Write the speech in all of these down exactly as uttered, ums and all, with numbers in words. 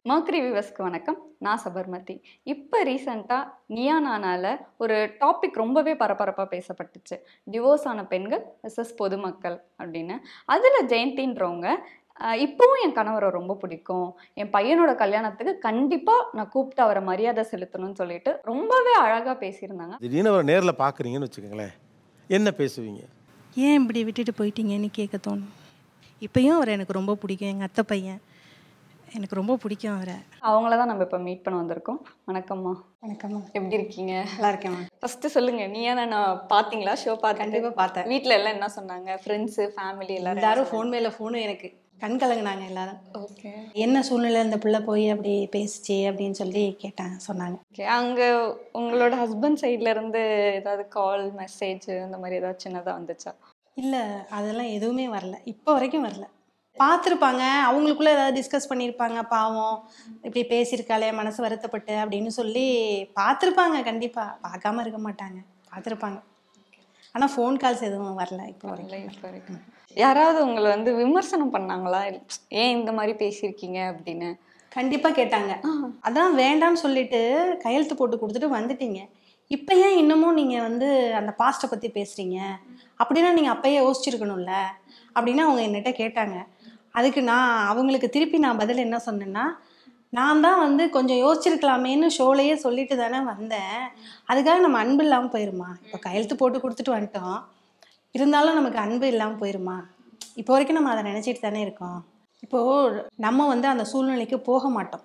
Mercury வியூவர்ஸ்க்கு வணக்கம். நான் சபர்மதி. இப்போ ரீசெண்டாக நியானானால ஒரு டாபிக் ரொம்பவே பரபரப்பாக பேசப்பட்டுச்சு. டிவோர்ஸ் ஆன பெண்கள் வெர்சஸ் பொதுமக்கள் அப்படின்னு. அதில் ஜெயந்தின்றவங்க இப்போவும் என் கணவரை ரொம்ப பிடிக்கும், என் பையனோட கல்யாணத்துக்கு கண்டிப்பாக நான் கூப்பிட்டு அவரை மரியாதை செலுத்தணும்னு சொல்லிட்டு ரொம்பவே அழகாக பேசியிருந்தாங்க. திடீர்னு அவரை நேரில் பார்க்குறீங்கன்னு வச்சுக்கோங்களேன், என்ன பேசுவீங்க? ஏன் இப்படி விட்டுட்டு போயிட்டீங்கன்னு கேட்க தோணும். இப்பயும் அவர் எனக்கு ரொம்ப பிடிக்கும். எங்கள் அத்தை பையன் எனக்கு ரொம்ப பிடிக்கும் அவரை. அவங்கள தான் நம்ம இப்போ மீட் பண்ண வந்திருக்கோம். வணக்கம்மா. வணக்கம்மா. எப்படி இருக்கீங்க? நல்லா இருக்கேம்மா. ஃபஸ்ட்டு சொல்லுங்கள், நீ ஏன்னா நான் பார்த்தீங்களா ஷோ? பார்த்து கண்டிப்பாக பார்த்தேன். வீட்டில் எல்லாம் என்ன சொன்னாங்க? ஃப்ரெண்ட்ஸு ஃபேமிலி எல்லாரும் எல்லாரும் ஃபோன் மேலே ஃபோனு எனக்கு கண் கலங்குனாங்க எல்லாரும். ஓகே, என்ன சூழ்நிலை இந்த பிள்ளை போய் அப்படி பேசிச்சு அப்படின்னு சொல்லி கேட்டாங்க, சொன்னாங்க. ஓகே. அங்கே உங்களோட ஹஸ்பண்ட் சைட்ல இருந்து ஏதாவது கால் மெசேஜ் அந்த மாதிரி ஏதாவது சின்னதாக வந்துச்சா? இல்லை, அதெல்லாம் எதுவுமே வரல, இப்போ வரைக்கும் வரல. பார்த்துருப்பாங்க, அவங்களுக்குள்ளே ஏதாவது டிஸ்கஸ் பண்ணியிருப்பாங்க, பாவம் இப்படி பேசியிருக்காளே மனசு வருத்தப்பட்டு அப்படின்னு சொல்லி பார்த்துருப்பாங்க. கண்டிப்பாக பார்க்காம இருக்க மாட்டாங்க, பார்த்துருப்பாங்க. ஆனால் ஃபோன் கால்ஸ் எதுவும் வரல இப்போ வரைக்கும். இப்போ வரைக்கும் யாராவது உங்களை வந்து விமர்சனம் பண்ணாங்களா, ஏன் இந்த மாதிரி பேசியிருக்கீங்க அப்படின்னு? கண்டிப்பாக கேட்டாங்க. அதான் வேண்டாம்னு சொல்லிட்டு கையெழுத்து போட்டு கொடுத்துட்டு வந்துட்டீங்க, இப்போ ஏன் இன்னமும் நீங்கள் வந்து அந்த பாஸ்ட்டை பற்றி பேசுகிறீங்க? அப்படின்னா நீங்கள் அப்போயே யோசிச்சிருக்கணும்ல அப்படின்னு அவங்க என்கிட்ட கேட்டாங்க. அதுக்கு நான் அவங்களுக்கு திருப்பி நான் பதில் என்ன சொன்னேன்னா, நான் தான் வந்து கொஞ்சம் யோசிச்சிருக்கலாமேன்னு ஷோலையே சொல்லிட்டு தானே வந்தேன். அதுக்காக நம்ம அன்பு இல்லாமல் போயிருமா? இப்போ கையெழுத்து போட்டு கொடுத்துட்டு வந்துட்டோம், இருந்தாலும் நமக்கு அன்பு இல்லாமல் போயிருமா? இப்போ வரைக்கும் நம்ம அதை நினச்சிட்டு தானே இருக்கோம். இப்போது நம்ம வந்து அந்த சூழ்நிலைக்கு போக மாட்டோம்,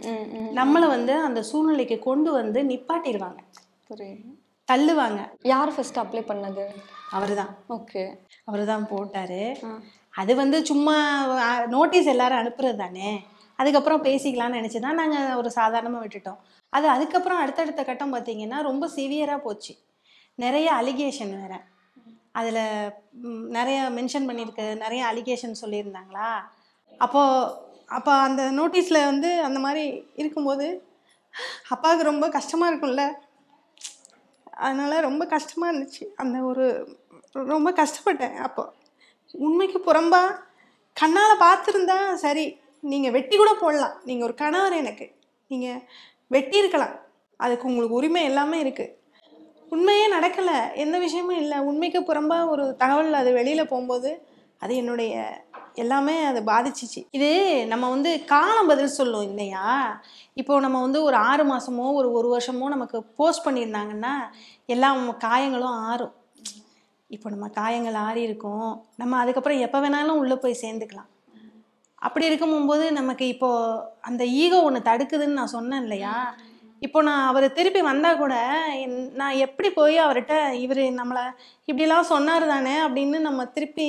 நம்மளை வந்து அந்த சூழ்நிலைக்கு கொண்டு வந்து நிப்பாட்டிடுவாங்க, தள்ளுவாங்க. யார் ஃபர்ஸ்ட் அப்ளை பண்ணது? அவர் தான். ஓகே, அவர் தான் போட்டார். அது வந்து சும்மா நோட்டீஸ் எல்லாரும் அனுப்புறது தானே, அதுக்கப்புறம் பேசிக்கலாம்னு நினச்சி தான் நாங்கள் ஒரு சாதாரணமாக விட்டுட்டோம். அது அதுக்கப்புறம் அடுத்தடுத்த கட்டம் பார்த்திங்கன்னா ரொம்ப சிவியராக போச்சு. நிறைய அலிகேஷன் வேறு அதில் நிறைய மென்ஷன் பண்ணியிருக்கு, நிறைய அலிகேஷன் சொல்லியிருந்தாங்களா. அப்போது அப்போ அந்த நோட்டீஸில் வந்து அந்த மாதிரி இருக்கும்போது அப்பாவுக்கு ரொம்ப கஷ்டமாக இருக்கும்ல, அதனால் ரொம்ப கஷ்டமாக இருந்துச்சு. அந்த ஒரு ரொம்ப கஷ்டப்பட்டேன். அப்போ உண்மைக்கு புறம்பா கண்ணால் பார்த்துருந்தா சரி, நீங்கள் வெட்டி கூட போடலாம், நீங்கள் ஒரு கணவர், எனக்கு நீங்கள் வெட்டி இருக்கலாம், அதுக்கு உங்களுக்கு உரிமை எல்லாமே இருக்குது. உண்மையே நடக்கலை, எந்த விஷயமும் இல்லை, உண்மைக்கு புறம்பா ஒரு தகவல் அது வெளியில் போகும்போது அது என்னுடைய எல்லாமே அது பாதிச்சிச்சு. இது நம்ம வந்து காலம் பதில் சொல்லும் இல்லையா? இப்போது நம்ம வந்து ஒரு ஆறு மாதமோ ஒரு ஒரு வருஷமோ நமக்கு போஸ்ட் பண்ணியிருந்தாங்கன்னா எல்லா காயங்களும் ஆறும். இப்போ நம்ம காயங்கள் ஆறி இருக்கும், நம்ம அதுக்கப்புறம் எப்போ வேணாலும் உள்ளே போய் சேர்ந்துக்கலாம். அப்படி இருக்கும்போது நமக்கு இப்போது அந்த ஈகோ ஒன்று தடுக்குதுன்னு நான் சொன்னேன் இல்லையா? இப்போ நான் அவர் திருப்பி வந்தால் கூட நான் எப்படி போய் அவர்கிட்ட இவர் நம்மளை இப்படிலாம் சொன்னார் தானே அப்படின்னு நம்ம திருப்பி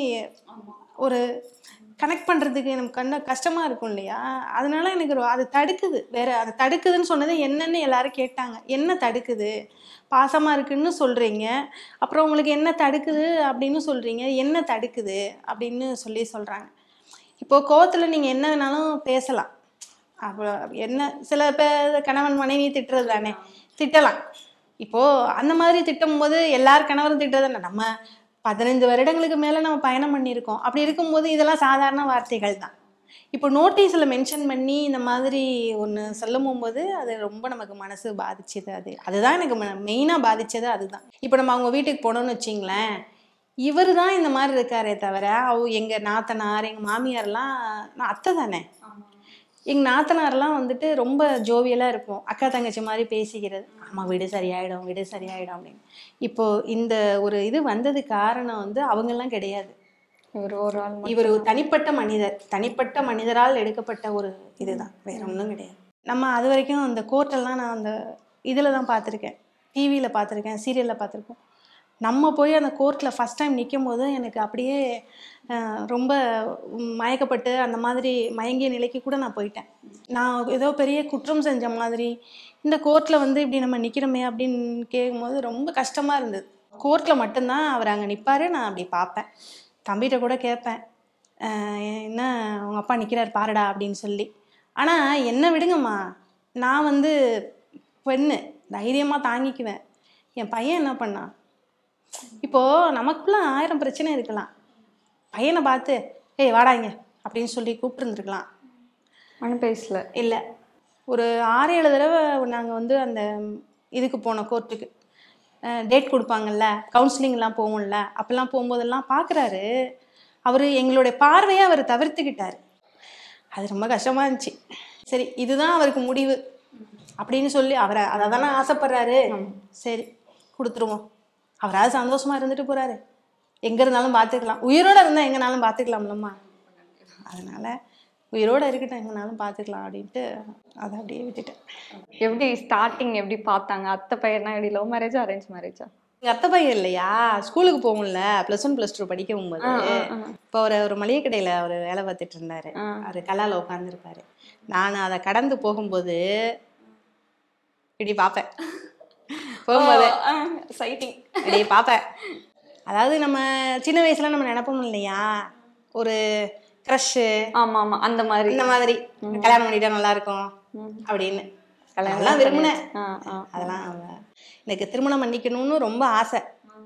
ஒரு கனெக்ட் பண்ணுறதுக்கு நமக்கு கண்ண கஷ்டமாக இருக்கும் இல்லையா? அதனால எனக்கு அது தடுக்குது. வேறு அது தடுக்குதுன்னு சொன்னது என்னன்னு எல்லாரும் கேட்டாங்க. என்ன தடுக்குது? பாசமாக இருக்குன்னு சொல்கிறீங்க, அப்புறம் உங்களுக்கு என்ன தடுக்குது அப்படின்னு சொல்கிறீங்க, என்ன தடுக்குது அப்படின்னு சொல்லி சொல்கிறாங்க. இப்போது கோவத்தில் நீங்கள் என்ன வேணாலும் பேசலாம், அப்போ என்ன சில பேர் கணவன் மனைவி திட்டுறது தானே, திட்டலாம். இப்போது அந்த மாதிரி திட்டும் போது எல்லார் கணவரும் திட்டுறது நம்ம பதினைந்து வருடங்களுக்கு மேலே நம்ம பயணம் பண்ணியிருக்கோம். அப்படி இருக்கும்போது இதெல்லாம் சாதாரண வார்த்தைகள் தான். இப்போ நோட்டீஸில் மென்ஷன் பண்ணி இந்த மாதிரி ஒன்று சொல்லும் போது அது ரொம்ப நமக்கு மனசு பாதிச்சது. அது அதுதான் எனக்கு மெயினாக பாதித்தது அதுதான். இப்போ நம்ம அவங்க வீட்டுக்கு போனோம்னு வச்சிங்களேன், இவர் தான் இந்த மாதிரி இருக்காரே தவிர அவ எங்கள் நாத்தனார் எங்கள் மாமியார்லாம், நான் அத்தை தானே, எங்கள் நாத்தனார்லாம் வந்துட்டு ரொம்ப ஜோவியலாக இருப்போம், அக்கா தங்கச்சி மாதிரி பேசிக்கிறது. ஆமாம், வீடு சரியாயிடும் வீடு சரியாயிடும் அப்படின்னு. இப்போது இந்த ஒரு இது வந்தது காரணம் வந்து அவங்கெல்லாம் கிடையாது, இவர் ஒரு ஆள், இவர் ஒரு தனிப்பட்ட மனிதர், தனிப்பட்ட மனிதரால் எடுக்கப்பட்ட ஒரு இதுதான், வேற ஒன்றும் கிடையாது. நம்ம அது வரைக்கும் அந்த கோர்ட்டெல்லாம் நான் அந்த இதில் தான் பார்த்துருக்கேன், டிவியில் பார்த்துருக்கேன், சீரியலில் பார்த்துருக்கோம். நம்ம போய் அந்த கோர்ட்டில் ஃபஸ்ட் டைம் நிற்கும் போது எனக்கு அப்படியே ரொம்ப மயக்கப்பட்டு அந்த மாதிரி மயங்கிய நிலைக்கு கூட நான் போயிட்டேன். நான் ஏதோ பெரிய குற்றம் செஞ்ச மாதிரி இந்த கோர்ட்டில் வந்து இப்படி நம்ம நிற்கிறோமே அப்படின்னு கேட்கும்போது ரொம்ப கஷ்டமாக இருந்தது. கோர்ட்டில் மட்டும்தான் அவர் அங்கே நிற்பார், நான் அப்படி பார்ப்பேன். தம்பிகிட்ட கூட கேட்பேன், என்ன அவங்க அப்பா நிற்கிறார் பாருடா அப்படின்னு சொல்லி. ஆனால் என்ன விடுங்கம்மா, நான் வந்து பெண்ணு, தைரியமாக தாங்கிக்குவேன். என் பையன் என்ன பண்ணான்? இப்போது நமக்குள்ள ஆயிரம் பிரச்சனை இருக்கலாம், பையனை பார்த்து ஏய் வாடாங்க அப்படின்னு சொல்லி கூப்பிட்டுருந்துருக்கலாம். ஆனால் பேசல. இல்லை, ஒரு ஆறு ஏழு தடவை நாங்கள் வந்து அந்த இதுக்கு போனோம், கோர்ட்டுக்கு. டேட் கொடுப்பாங்கல்ல, கவுன்சிலிங்லாம் போவோம்ல, அப்போல்லாம் போகும்போதெல்லாம் பார்க்குறாரு. அவர் எங்களுடைய பார்வையை அவர் தவிர்த்துக்கிட்டார். அது ரொம்ப கஷ்டமாக இருந்துச்சு. சரி, இதுதான் அவருக்கு முடிவு அப்படின்னு சொல்லி அவரை அதை தானே ஆசைப்படுறாரு. சரி கொடுத்துருவோம், அவராது சந்தோஷமாக இருந்துட்டு போகிறாரு. எங்கே இருந்தாலும் பார்த்துக்கலாம், உயிரோடு இருந்தால் எங்கேனாலும் பார்த்துக்கலாம்லம்மா. அதனால் உயிரோடு இருக்கட்டும், எங்கேனாலும் பார்த்துக்கலாம் அப்படின்ட்டு அதை அப்படியே விட்டுட்டேன். எப்படி ஸ்டார்டிங் எப்படி பார்த்தாங்க? அத்தை பையனா எப்படி லவ் மேரேஜா அரேஞ்ச் மேரேஜா? எங்கள் அத்தை பையன் இல்லையா, ஸ்கூலுக்கு போகும்ல, ப்ளஸ் ஒன் ப்ளஸ் டூ படிக்க போகும்போது இப்போ அவர் ஒரு மளிகை கடையில் அவர் வேலை பார்த்துட்டு இருந்தார். அவர் கல்லால் உட்காந்துருப்பாரு. நான் அதை கடந்து போகும்போது இப்படி பார்ப்பேன், போகும்போது சைட்டிங் இப்படி பார்ப்பேன். அதாவது நம்ம சின்ன வயசுல நம்ம நினைப்போம் இல்லையா, ஒரு க்ரஷ்ஷு, ஆமா ஆமா அந்த மாதிரி இந்த மாதிரி கல்யாணம் பண்ணிட்டா நல்லா இருக்கும் அப்படின்னு அதெல்லாம் விரும்பினேன். அதெல்லாம் எனக்கு திருமணம் பண்ணிக்கணும்னு ரொம்ப ஆசை.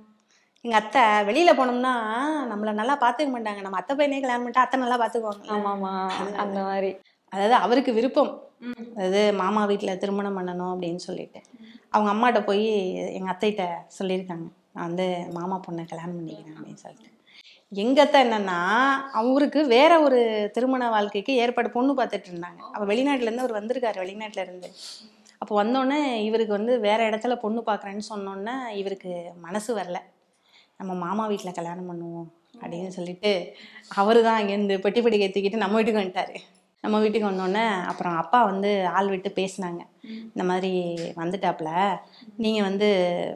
எங்க அத்தை வெளியில போனோம்னா நம்மள நல்லா பாத்துக்க மாட்டாங்க. நம்ம அத்தை பையனே கல்யாணம் பண்ணிட்டா அத்தை நல்லா பாத்துக்குவாங்க. ஆமாமா அந்த மாதிரி. அதாவது அவருக்கு விருப்பம், அதாவது மாமா வீட்டுல திருமணம் பண்ணணும் அப்படின்னு சொல்லிட்டு அவங்க அம்மாட்ட போய் எங்க அத்தைகிட்ட சொல்லியிருக்காங்க, நான் வந்து மாமா பொண்ணை கல்யாணம் பண்ணிக்கிறேன் அப்படின்னு சொல்லிட்டு. எங்க அத்தை என்னன்னா அவருக்கு வேற ஒரு திருமண வாழ்க்கைக்கு ஏற்பாடு பொண்ணு பார்த்துட்டு இருந்தாங்க. அப்ப வெளிநாட்டுல இருந்து அவர் வந்திருக்காரு, வெளிநாட்டுல இருந்து. அப்போ வந்தோடனே இவருக்கு வந்து வேற இடத்துல பொண்ணு பார்க்குறேன்னு சொன்னோன்னே இவருக்கு மனசு வரல, நம்ம மாமா வீட்டில் கல்யாணம் பண்ணுவோம் அப்படின்னு சொல்லிட்டு அவரு தான் அங்கேருந்து பெட்டி பெட்டி ஏற்றிக்கிட்டு நம்ம வீட்டுக்கு வந்துட்டாரு. நம்ம வீட்டுக்கு வந்தோடனே அப்புறம் அப்பா வந்து ஆள் விட்டு பேசினாங்க, இந்த மாதிரி வந்துட்டாப்புல, நீங்கள் வந்து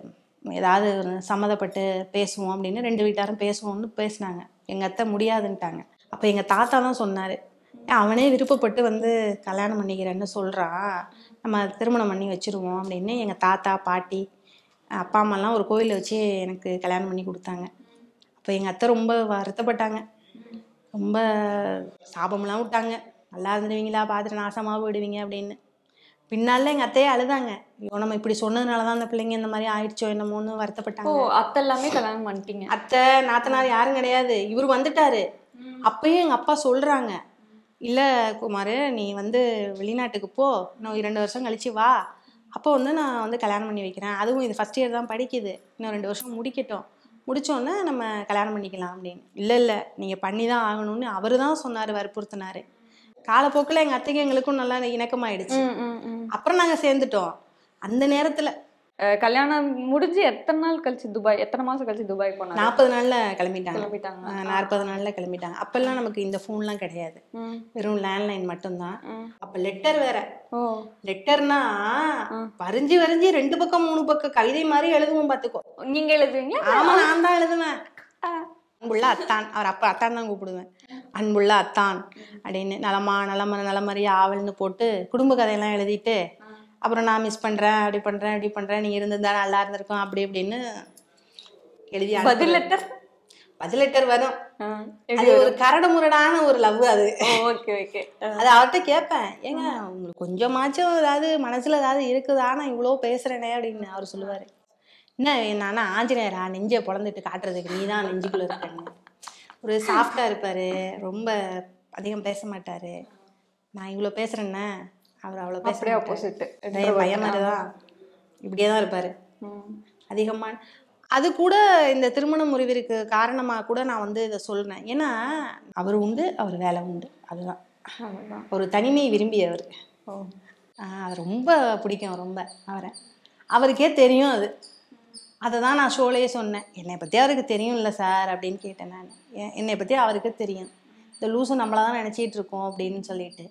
ஏதாவது சம்மதப்பட்டு பேசுவோம் அப்படின்னு ரெண்டு வீட்டாரும் பேசுவோம்னு பேசினாங்க. எங்கள் அத்தை முடியாதுன்ட்டாங்க. அப்போ எங்கள் தாத்தா தான் சொன்னார், அவனே விருப்பப்பட்டு வந்து கல்யாணம் பண்ணிக்கிறேன்னு சொல்கிறான், நம்ம திருமணம் பண்ணி வச்சுருவோம் அப்படின்னு. எங்கள் தாத்தா பாட்டி அப்பா அம்மாலாம் ஒரு கோயிலில் வச்சு எனக்கு கல்யாணம் பண்ணி கொடுத்தாங்க. அப்போ எங்கள் அத்தை ரொம்ப வருத்தப்பட்டாங்க, ரொம்ப சாபம்லாம் விட்டாங்க, நல்லா இருந்துடுவீங்களா, பார்த்துட்டு நாசமாக போயிடுவீங்க அப்படின்னு. பின்னால எங்கள் அத்தையே அழுதாங்க, ஐயோ நம்ம இப்படி சொன்னதுனால தான் அந்த பிள்ளைங்க இந்த மாதிரி ஆயிடுச்சோ என்னமோன்னு வருத்தப்பட்டாங்க. அத்தை எல்லாமே கல்யாணம் பண்ணிட்டீங்க? அத்தை நாத்தனார் யாரும் கிடையாது, இவர் வந்துட்டாரு. அப்பயும் எங்கள் அப்பா சொல்கிறாங்க, இல்லை குமார் நீ வந்து வெளிநாட்டுக்கு போ, இன்னும் இரண்டு வருஷம் கழிச்சு வா, அப்போ வந்து நான் வந்து கல்யாணம் பண்ணி வைக்கிறேன், அதுவும் இது ஃபஸ்ட் இயர் தான் படிக்குது, இன்னும் ரெண்டு வருஷம் முடிக்கட்டும், முடித்தோன்னே நம்ம கல்யாணம் பண்ணிக்கலாம் அப்படின்னு. இல்லை இல்லை நீங்கள் பண்ணி தான் ஆகணும்னு அவர் தான் சொன்னார், வற்புறுத்தினார். காலப்போக்கில் எங்கள் அத்தைக்கு எங்களுக்கும் நல்லா இணக்கமாயிடுச்சு. அப்புறம் நாங்கள் சேர்ந்துட்டோம். அந்த நேரத்தில் கல்யாணம் முடிஞ்சு எத்தனை நாள் கழிச்சு துபாய், எத்தனை மாசம் கழிச்சு துபாய் போனாங்க? நாற்பது நாள்ல கிளம்பிட்டாங்க. கிளம்பிட்டாங்க நாற்பது நாள்ல கிளம்பிட்டாங்க. அப்பெல்லாம் நமக்கு இந்த ஃபோன்லாம் கிடையாது, வெறும் லேண்ட்லைன் மட்டும்தான். அப்ப லெட்டர் வேற. லெட்டர்னா வரைஞ்சி வரைஞ்சி ரெண்டு பக்கம் மூணு பக்கம் கவிதை மாதிரி எழுதுவோம் பாத்துக்கோ. நீங்க எழுதுவீங்க? ஆமா நான் தான் எழுதுவேன். அன்புள்ள அத்தான், அவர் அப்பா அத்தான் தான் கூப்பிடுவேன், அன்புள்ள அத்தான் அப்படின்னு. நலமா நலம நலமறிய ஆவல்னு போட்டு குடும்ப கதையெல்லாம் எழுதிட்டு அப்புறம் நான் மிஸ் பண்றேன், அப்படி பண்றேன் இப்படி பண்றேன், நீங்க இருந்திருந்தா நல்லா இருந்திருக்கும் அப்படி இப்படின்னு எழுதி. பதில் லெட்டர் பதில் லெட்டர் வரும். அது ஒரு கரடு முரடான ஒரு லவ் அது. Okay okay. அது அவர்கிட்ட கேட்பேன், ஏங்க உங்களுக்கு கொஞ்சமாச்சும் ஏதாவது மனசுல ஏதாவது இருக்குதா, நான் இவ்வளோ பேசுறேனே அப்படின்னு. அவர் சொல்லுவாரு, என்ன நானா ஆஞ்சநேயரா நெஞ்சை பொழந்துட்டு காட்டுறதுக்கு, நீ தான் நெஞ்சுக்குள்ள இருக்கேன்னு. ஒரு சாஃப்டா இருப்பாரு, ரொம்ப அதிகம் பேச மாட்டாரு. நான் இவ்வளோ பேசுறேன்னா அவர் அவ்வளோ பேச ஆப்போசிட் பையன் மாதிரிதான், இப்படியே தான் இருப்பாரு அதிகமான. அது கூட இந்த திருமண முறிவிற்கு காரணமாக கூட நான் வந்து இதை சொல்றேன். ஏன்னா அவர் உண்டு, அவர் வேலை உண்டு, அதுதான். ஒரு தனிமை விரும்பியவர். அது ரொம்ப பிடிக்கும் ரொம்ப அவரை. அவருக்கே தெரியும் அது. அதை தான் நான் ஷோலையே சொன்னேன், என்னை பற்றி அவருக்கு தெரியும் இல்லை சார் அப்படின்னு கேட்டேன் நான். என்னை பற்றி அவருக்கு தெரியும், இந்த லூஸும் நம்மளை தான் நினச்சிட்டு இருக்கோம் அப்படின்னு சொல்லிட்டு.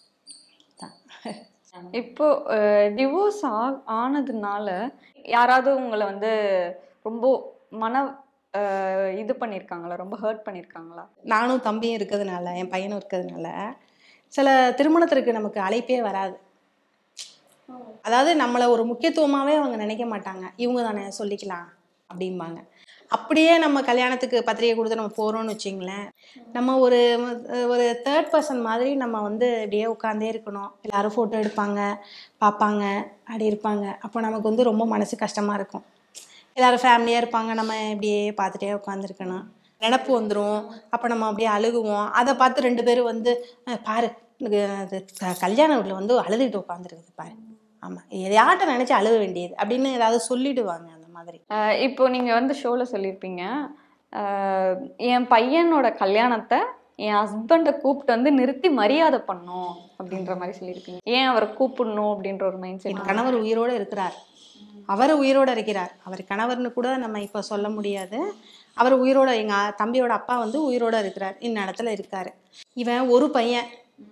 இப்போ டிவோர்ஸ் ஆ ஆனதுனால யாராவது உங்களை வந்து ரொம்ப மன இது பண்ணியிருக்காங்களா, ரொம்ப ஹர்ட் பண்ணியிருக்காங்களா? நானும் தம்பியும் இருக்கிறதுனால, என் பையனும் இருக்கிறதுனால சில திருமணத்திற்கு நமக்கு அழைப்பே வராது. அதாவது நம்மளை ஒரு முக்கியத்துவமாகவே அவங்க நினைக்க மாட்டாங்க, இவங்க தானே சொல்லிக்கலாம் அப்படிம்பாங்க. அப்படியே நம்ம கல்யாணத்துக்கு பத்திரிகை கொடுத்து நம்ம போகிறோம்னு வச்சிங்களேன், நம்ம ஒரு ஒரு தேர்ட் பர்சன் மாதிரி நம்ம வந்து இப்படியே உட்காந்தே இருக்கணும். எல்லாரும் ஃபோட்டோ எடுப்பாங்க, பார்ப்பாங்க, அப்படி இருப்பாங்க. அப்போ நமக்கு வந்து ரொம்ப மனசு கஷ்டமாக இருக்கும். எல்லோரும் ஃபேமிலியாக இருப்பாங்க, நம்ம இப்படியே பார்த்துட்டே உட்காந்துருக்கணும், நினப்பு வந்துடும். அப்போ நம்ம அப்படியே அழுகுவோம். அதை பார்த்து ரெண்டு பேரும் வந்து பாரு எனக்கு அது க- கல்யாண வீட்டில் வந்து அழுதுகிட்டு உட்காந்துருக்குது பாரு. ஆமாம், எதையாட்ட நினச்சி அழுக வேண்டியது அப்படின்னு ஏதாவது சொல்லிடுவாங்க அந்த மாதிரி. ஆஹ் இப்போ நீங்க வந்து ஷோல சொல்லியிருப்பீங்க, ஆஹ் என் பையனோட கல்யாணத்தை என் ஹஸ்பண்டை கூப்பிட்டு வந்து நிறுத்தி மரியாதை பண்ணும் அப்படின்ற மாதிரி சொல்லியிருப்பீங்க. ஏன் அவரை கூப்பிடணும் அப்படின்ற ஒரு மைண்ட் என் செட். கணவர் உயிரோடு இருக்கிறார், அவர் உயிரோடு இருக்கிறார். அவர் கணவர்னு கூட நம்ம இப்போ சொல்ல முடியாது. அவர் உயிரோட, எங்கள் தம்பியோட அப்பா வந்து உயிரோடு இருக்கிறார், இந்த இடத்துல இருக்கார். இவன் ஒரு பையன்,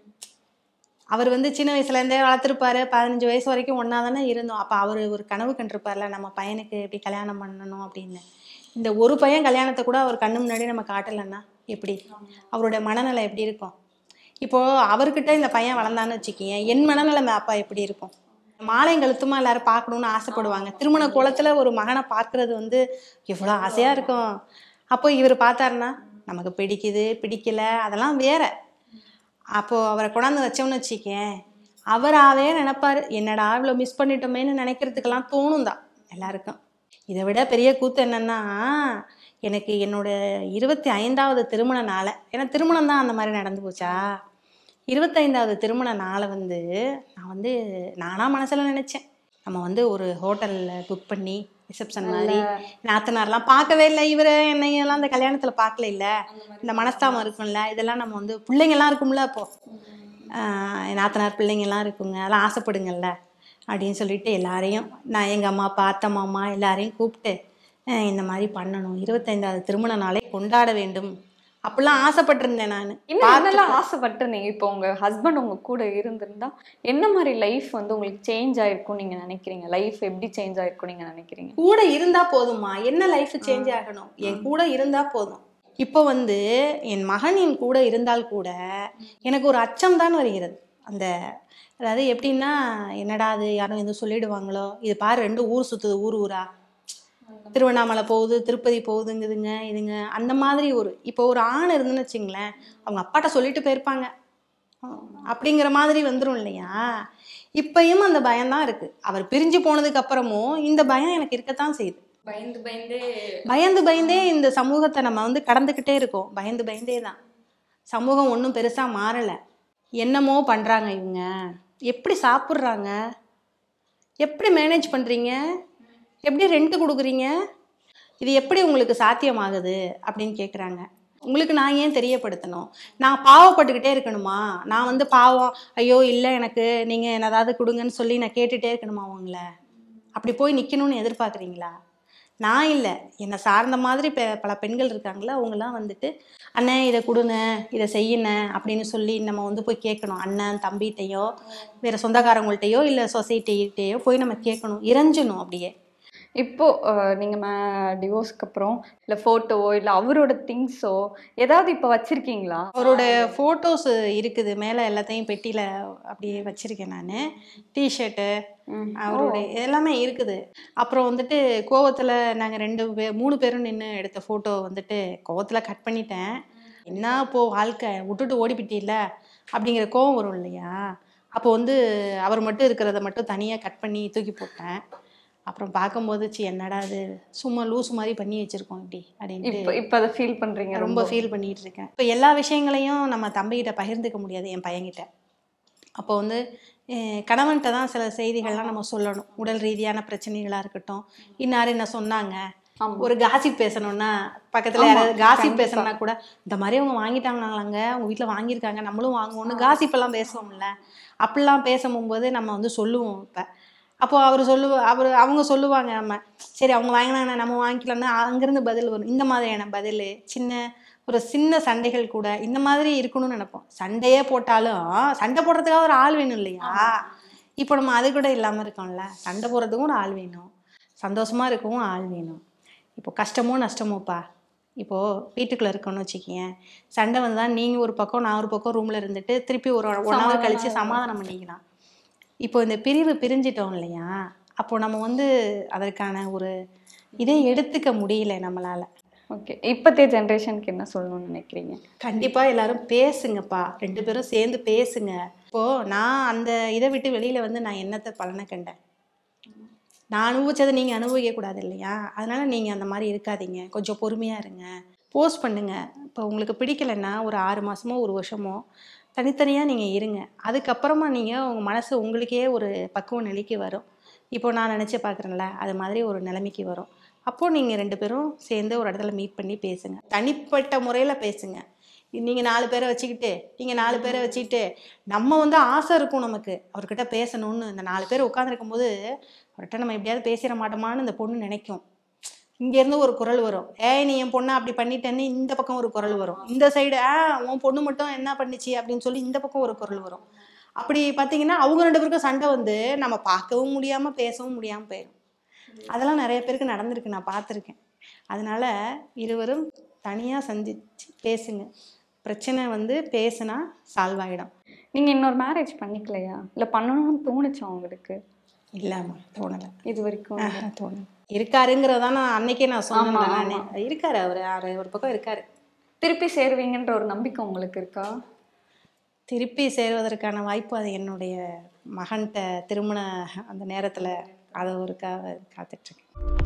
அவர் வந்து சின்ன வயசுலேருந்தே வளர்த்துருப்பாரு. பதினஞ்சு வயசு வரைக்கும் ஒன்றா தானே இருந்தோம். அப்போ அவர் ஒரு கனவு கண்டிருப்பார்ல, நம்ம பையனுக்கு எப்படி கல்யாணம் பண்ணணும் அப்படின்னு. இந்த ஒரு பையன் கல்யாணத்தை கூட அவர் கண்ணு முன்னாடி நம்ம காட்டலைன்னா எப்படி அவருடைய மனநிலை எப்படி இருக்கும்? இப்போது அவர்கிட்ட இந்த பையன் வளர்ந்தான்னு வச்சுக்கிங்க, என் மனநிலைமை அப்பா எப்படி இருக்கும்? மாலையும் கழுத்துமா எல்லாரும் பார்க்கணுன்னு ஆசைப்படுவாங்க. திருமண கோலத்தில் ஒரு மகனை பார்க்குறது வந்து எவ்வளோ ஆசையாக இருக்கும். அப்போ இவர் பார்த்தாருன்னா நமக்கு பிடிக்குது பிடிக்கல அதெல்லாம் வேற. அப்போது அவரை கொண்டாந்து வச்சோம்னு வச்சுக்கேன், அவராகவே நினைப்பார், என்னடா இவ்வளோ மிஸ் பண்ணிட்டோமேன்னு நினைக்கிறதுக்கெல்லாம் தோணும் தான் எல்லாருக்கும். இதை விட பெரிய கூத்து என்னென்னா, எனக்கு என்னோட இருபத்தி ஐந்தாவது திருமண நாளை, ஏன்னா திருமணம் தான் அந்த மாதிரி நடந்து போச்சா, இருபத்தைந்தாவது திருமண நாளை வந்து நான் வந்து நானாக மனசில் நினச்சேன், நம்ம வந்து ஒரு ஹோட்டலில் புக் பண்ணி ரிசப்ஷன் மாதிரி, நாத்தனார்லாம் பார்க்கவே இல்லை, இவரை என்னையெல்லாம் அந்த கல்யாணத்தில் பார்க்கல, இல்லை இந்த மனஸ்தாபம் இருக்கும்ல, இதெல்லாம் நம்ம வந்து பிள்ளைங்கள்லாம் இருக்கும்ல, அப்போது நாத்தனார் பிள்ளைங்கள்லாம் இருக்குங்க, அதெல்லாம் ஆசைப்படுங்கள்ல அப்படின்னு சொல்லிட்டு எல்லாரையும், நான் எங்கள் அம்மா அப்பா அத்தை மாமா எல்லாரையும் கூப்பிட்டு இந்த மாதிரி பண்ணணும், இருபத்தைந்தாவது திருமண நாளை கொண்டாட வேண்டும் அப்படிலாம் ஆசைப்பட்டிருந்தேன் நான். இன்னும் என்னெல்லாம் ஆசைப்பட்டிருந்தீங்க? இப்போ உங்க ஹஸ்பண்ட் உங்க கூட இருந்திருந்தா என்ன மாதிரி லைஃப் வந்து உங்களுக்கு சேஞ்ச் ஆயிருக்கும் நீங்க நினைக்கிறீங்க? லைஃப் எப்படி சேஞ்ச் ஆயிருக்கும் நீங்க நினைக்கிறீங்க? கூட இருந்தா போதுமா, என்ன லைஃப் சேஞ்ச் ஆகணும், என் கூட இருந்தா போதும். இப்போ வந்து என் மகன் என் கூட இருந்தால் கூட எனக்கு ஒரு அச்சம் தான் வருகிறது. அந்த அதாவது எப்படின்னா, என்னடா அது யாரும் எதுவும் சொல்லிடுவாங்களோ, இது பாரு ரெண்டு ஊர் சுற்றுது, ஊர் ஊரா திருவண்ணாமலை போகுது திருப்பதி போகுதுங்குதுங்க இதுங்க, அந்த மாதிரி ஒரு, இப்போ ஒரு ஆண் இருந்துன்னு வச்சுங்களேன், அவங்க அப்பாட்ட சொல்லிட்டு போயிருப்பாங்க அப்படிங்கிற மாதிரி வந்துடும் இல்லையா. இப்பயும் அந்த பயம்தான் இருக்கு. அவர் பிரிஞ்சு போனதுக்கு அப்புறமும் இந்த பயம் எனக்கு இருக்கத்தான் செய்யுது. பயந்து பயந்தே பயந்து பயந்தே இந்த சமூகத்தை நம்ம வந்து கடந்துக்கிட்டே இருக்கோம். பயந்து பயந்தே தான். சமூகம் ஒன்றும் பெருசாக மாறலை. என்னமோ பண்ணுறாங்க இவங்க, எப்படி சாப்பிட்றாங்க, எப்படி மேனேஜ் பண்ணுறீங்க, எப்படி ரெண்ட் கொடுக்குறீங்க, இது எப்படி உங்களுக்கு சாத்தியமாகுது அப்படின்னு கேட்குறாங்க. உங்களுக்கு நான் ஏன் தெரியப்படுத்தணும்? நான் பாவப்பட்டுக்கிட்டே இருக்கணுமா? நான் வந்து பாவம், ஐயோ இல்லை எனக்கு நீங்கள் என்ன ஏதாவது கொடுங்கன்னு சொல்லி நான் கேட்டுகிட்டே இருக்கணுமா உங்களை? அப்படி போய் நிற்கணும்னு எதிர்பார்க்குறீங்களா? நான் இல்லை, என்னை சார்ந்த மாதிரி பெ பல பெண்கள் இருக்காங்களா, அவங்களாம் வந்துட்டு அண்ணே இதை கொடுங்க இதை செய்யுண்ணே அப்படின்னு சொல்லி நம்ம வந்து போய் கேட்கணும். அண்ணன் தம்பிகிட்டையோ வேறு சொந்தக்காரங்கள்ட்டையோ இல்லை சொசைட்டிகிட்டையோ போய் நம்ம கேட்கணும், இறைஞ்சணும். அப்படியே இப்போ அஹ், நீங்க மே டிவோர்ஸ்க்கு அப்புறம் இல்ல போட்டோவோ இல்ல அவரோட திங்ஸோ ஏதாவது இப்போ வச்சிருக்கீங்களா? அவரோட ஃபோட்டோஸ் இருக்குது மேலே, எல்லாத்தையும் பெட்டியில் அப்படியே வச்சுருக்கேன் நான். டிஷர்ட்டு அவருடைய எல்லாமே இருக்குது. அப்புறம் வந்துட்டு கோவத்தில் நாங்கள் ரெண்டு பேர் மூணு பேரும் நின்று எடுத்த ஃபோட்டோ வந்துட்டு கோவத்தில் கட் பண்ணிட்டேன். என்ன இப்போது வாழ்க்கை விட்டுட்டு ஓடிப்பிட்டில்ல அப்படிங்கிற கோவம் வரும் இல்லையா, அப்போ வந்து அவர் மட்டும் இருக்கிறத மட்டும் தனியாக கட் பண்ணி தூக்கி போட்டேன். அப்புறம் பார்க்கும்போது சி என்னடா அது சும்மா லூஸ் மாதிரி பண்ணி வச்சுருக்கோம் இப்படி அப்படின்ட்டு இப்போ இப்போ அதை ஃபீல் பண்றீங்க? ரொம்ப ஃபீல் பண்ணிகிட்டு இருக்கேன். இப்போ எல்லா விஷயங்களையும் நம்ம தம்பிகிட்ட பகிர்ந்துக்க முடியாது, என் பையன்கிட்ட. அப்போ வந்து கணவன்கிட்ட தான் சில செய்திகள்லாம் நம்ம சொல்லணும். உடல் ரீதியான பிரச்சனைகளாக இருக்கட்டும், இன்னார் என்ன சொன்னாங்க, ஒரு காசிப் பேசணும்னா பக்கத்தில் யாராவது காசிப் பேசணும்னா கூட இந்த மாதிரி அவங்க வாங்கிட்டாங்கனாங்க, அவங்க வீட்டில் வாங்கியிருக்காங்க நம்மளும் வாங்குவோம்னு காசிப்பெல்லாம் பேசுவோம்ல. அப்படிலாம் பேசும்போது நம்ம வந்து சொல்லுவோம். இப்போ அப்போது அவர் சொல்லுவ அவர் அவங்க சொல்லுவாங்க, நம்ம சரி அவங்க வாங்கினாங்கன்னா நம்ம வாங்கிக்கலாம்னா அங்கேருந்து பதில் வரும். இந்த மாதிரியான பதில், சின்ன ஒரு சின்ன சண்டைகள் கூட இந்த மாதிரி இருக்கணும்னு நினைப்போம். சண்டையே போட்டாலும் சண்டை போடுறதுக்காக ஒரு ஆள் வேணும் இல்லையா. இப்போ நம்ம அது கூட இல்லாமல் இருக்கோம்ல. சண்டை போடுறதுக்கும் ஒரு ஆள் வேணும், சந்தோஷமாக இருக்கவும் ஆள் வேணும். இப்போ கஷ்டமோ நஷ்டமோப்பா, இப்போது வீட்டுக்குள்ளே இருக்கணும்னு வச்சுக்கிங்க, சண்டை வந்தால் நீங்கள் ஒரு பக்கம் நான் ஒரு பக்கம் ரூமில் இருந்துட்டு திருப்பி ஒரு ஒன் ஹவர் கழித்து சமாதானம் பண்ணிக்கலாம். இப்போ இந்த பிரிவு பிரிஞ்சிட்டோம் இல்லையா, அப்போது நம்ம வந்து அதற்கான ஒரு இதே எடுத்துக்க முடியல நம்மளால். ஓகே, இப்போத்தைய ஜென்ரேஷனுக்கு என்ன சொல்லணும்னு நினைக்கிறீங்க? கண்டிப்பாக எல்லாரும் பேசுங்கப்பா, ரெண்டு பேரும் சேர்ந்து பேசுங்க. இப்போது நான் அந்த இதை விட்டு வெளியில் வந்து நான் என்னத்தை பலனை கண்டேன்? நான் அனுபவிச்சதை நீங்கள் அனுபவிக்கக்கூடாது இல்லையா. அதனால் நீங்கள் அந்த மாதிரி இருக்காதீங்க, கொஞ்சம் பொறுமையாக இருங்க, போஸ்ட் பண்ணுங்கள். இப்போ உங்களுக்கு பிடிக்கலைன்னா ஒரு ஆறு மாதமோ ஒரு வருஷமோ தனித்தனியாக நீங்கள் இருங்க. அதுக்கப்புறமா நீங்கள் உங்கள் மனசு உங்களுக்கே ஒரு பக்குவ நிலைக்கு வரும். இப்போ நான் நினச்சி பார்க்குறேன்ல, அது மாதிரி ஒரு நிலைமைக்கு வரும். அப்போது நீங்கள் ரெண்டு பேரும் சேர்ந்து ஒரு இடத்துல மீட் பண்ணி பேசுங்க. தனிப்பட்ட முறையில் பேசுங்க. நீங்கள் நாலு பேரை வச்சுக்கிட்டு நீங்கள் நாலு பேரை வச்சுக்கிட்டு நம்ம வந்து ஆசை இருக்கும் நமக்கு அவர்கிட்ட பேசணும்னு. இந்த நாலு பேர் உட்காந்துருக்கும் போது அவர்கிட்ட நம்ம எப்படியாவது பேசிட மாட்டோமான்னு இந்த பொண்ணு நினைக்கும். இங்கேருந்து ஒரு குரல் வரும், ஏய் நீ என் பொண்ணை அப்படி பண்ணிட்டேன்னு இந்த பக்கம் ஒரு குரல் வரும். இந்த சைடு ஆ உன் பொண்ணு மட்டும் என்ன பண்ணிச்சு அப்படின்னு சொல்லி இந்த பக்கம் ஒரு குரல் வரும். அப்படி பார்த்தீங்கன்னா அவங்க ரெண்டு பேருக்கும் சண்டை வந்து நம்ம பார்க்கவும் முடியாமல் பேசவும் முடியாமல் போயிடும். அதெல்லாம் நிறைய பேருக்கு நடந்திருக்கு, நான் பார்த்துருக்கேன். அதனால இருவரும் தனியாக சந்திச்சு பேசுங்க. பிரச்சனை வந்து பேசுனா சால்வ் ஆகிடும். நீங்கள் இன்னொரு மேரேஜ் பண்ணிக்கலையா, இல்லை பண்ணணும்னு தோணுச்சா உங்களுக்கு? இல்லாம தோணலை இது வரைக்கும் தோணலை. இருக்காருங்கிறதான் நான் அன்னைக்கே நான் சொன்னேன். ஆமா, நானே ஆமா. இருக்காரு, அவர் அவர் ஒரு பக்கம் இருக்காரு. திருப்பி சேருவீங்கன்ற ஒரு நம்பிக்கை உங்களுக்கு இருக்கா? திருப்பி சேர்வதற்கான வாய்ப்பு அது என்னுடைய மகன்கிட்ட திருமண அந்த நேரத்தில் அதை ஒருக்காக காத்துட்ருக்கேன்.